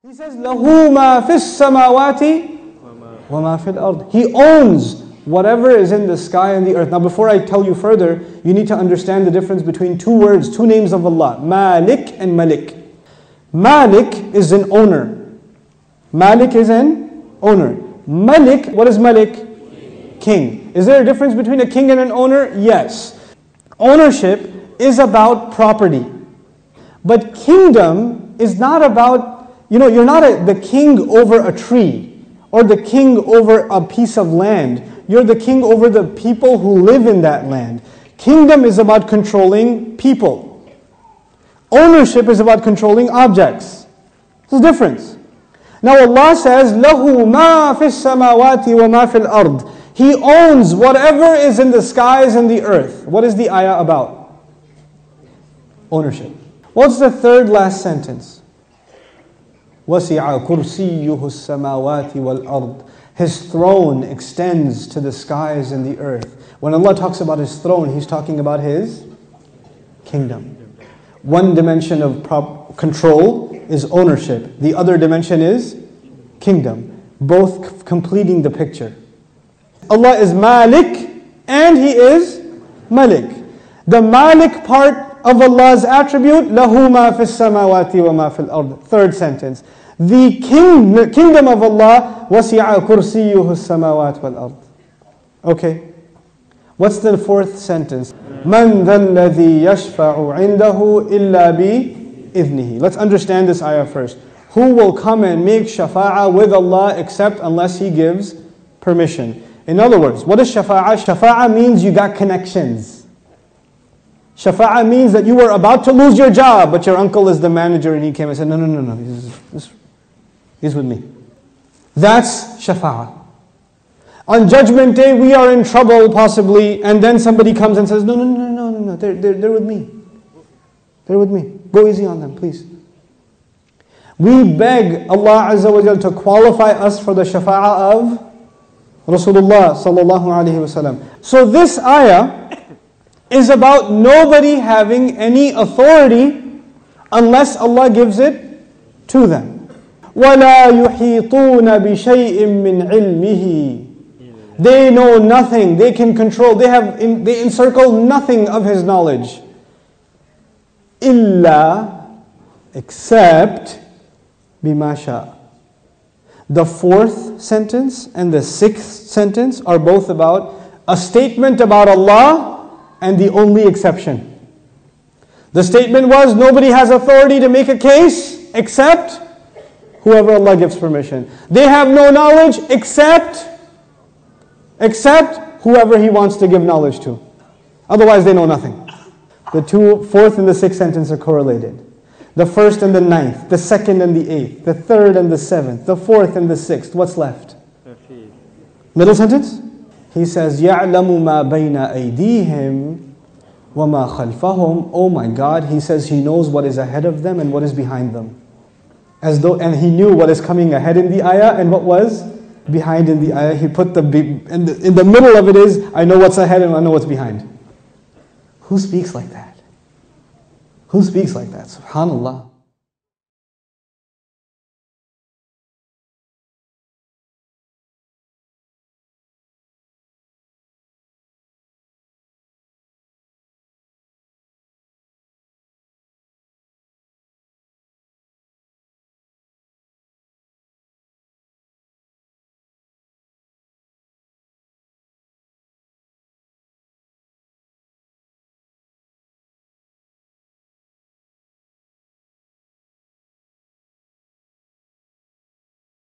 He says, لَهُ مَا فِي السَّمَاوَاتِ وَمَا فِي الْأَرْضِ. He owns whatever is in the sky and the earth. Now before I tell you further, you need to understand the difference between two words, two names of Allah, Malik and Malik. Malik is an owner. Malik is an owner. Malik, what is Malik? King. Is there a difference between a king and an owner? Yes. Ownership is about property. But kingdom is not about, you're not the king over a tree or the king over a piece of land. You're the king over the people who live in that land. Kingdom is about controlling people. Ownership is about controlling objects. There's a difference. Now Allah says, لَهُ مَا فِي السَّمَاوَاتِ وَمَا فِي الْأَرْضِ. He owns whatever is in the skies and the earth. What is the ayah about? Ownership. What's the third last sentence? وَسِعَ كُرْسِيُّهُ السَّمَاوَاتِ وَالْأَرْضِ. His throne extends to the skies and the earth. When Allah talks about His throne, He's talking about His kingdom. One dimension of control is ownership. The other dimension is kingdom. Both completing the picture. Allah is Malik and He is Malik. The Malik part of Allah's attribute, لَهُ مَا فِي السَّمَاوَاتِ وَمَا فِي الْأَرْضِ. Third sentence. The kingdom of Allah, وَسِعَ كُرْسِيُّهُ السَّمَاوَاتِ وَالْأَرْضِ. Okay. What's the fourth sentence? مَنْ ذَا الَّذِي يَشْفَعُ عِنْدَهُ إِلَّا بِإِذْنِهِ. Let's understand this ayah first. Who will come and make shafa'ah with Allah except unless He gives permission? In other words, what is shafa'ah? Shafa'ah means you got connections. Shafa'ah means that you were about to lose your job, but your uncle is the manager and he came and said, no, he's with me. That's shafa'ah. On Judgment Day, we are in trouble possibly, and then somebody comes and says, no, they're with me. They're with me. Go easy on them, please. We beg Allah Azza wa Jal to qualify us for the shafa'ah of Rasulullah sallallahu alaihi wasallam. So this ayah is about nobody having any authority unless Allah gives it to them. وَلَا يُحِيطُونَ بِشَيْءٍ مِّنْ عِلْمِهِ. They know nothing. They can control. They encircle nothing of His knowledge. إِلَّا, except بِمَا شَاءَ. The fourth sentence and the sixth sentence are both about a statement about Allah and the only exception. The statement was, nobody has authority to make a case except whoever Allah gives permission. They have no knowledge except whoever He wants to give knowledge to. Otherwise they know nothing. The fourth and the sixth sentence are correlated. The first and the ninth, the second and the eighth, the third and the seventh, the fourth and the sixth. What's left? Middle sentence? He says, يَعْلَمُ مَا بَيْنَ أَيْدِيهِمْ وَمَا خَلْفَهُمْ. Oh my God, He says He knows what is ahead of them and what is behind them. And He knew what is coming ahead in the ayah and what was behind in the ayah. He put in the middle of it is, I know what's ahead and I know what's behind. Who speaks like that? Who speaks like that? SubhanAllah.